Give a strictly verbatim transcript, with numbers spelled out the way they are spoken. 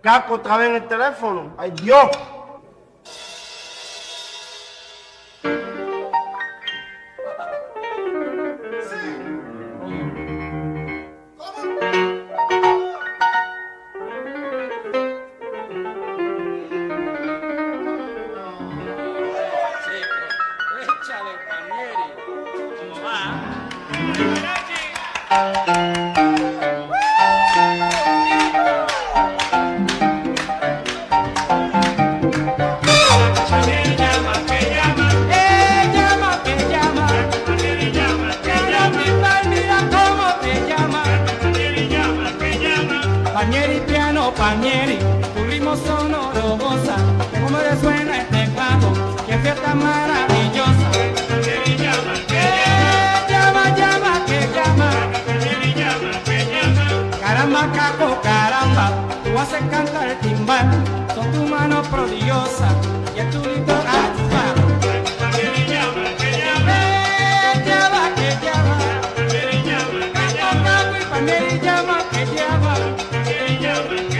Caco otra vez en el teléfono. ¡Ay, Dios! Échale, Panieri. ¿Cómo va? Panieri llama, que llama. Eh, llama, que llama. Panieri llama, que llama. Mira cómo te llama. Panieri llama, que llama. Panieri piano, Panieri, tu ritmo sonoro goza. Cómo resuena este clavo, qué fiesta maravillosa. Panieri llama, que llama. Llama, llama, que llama. Panieri llama, que llama. Caramba, Caco, caramba, tú haces cantar el timbal. Son tus manos prodigiosas y el turito ayuda. Panieri llama, que llama. Eh, llama, que llama. Panieri llama, que llama. Caco, Caco y Panieri llama, que llama. Panieri llama.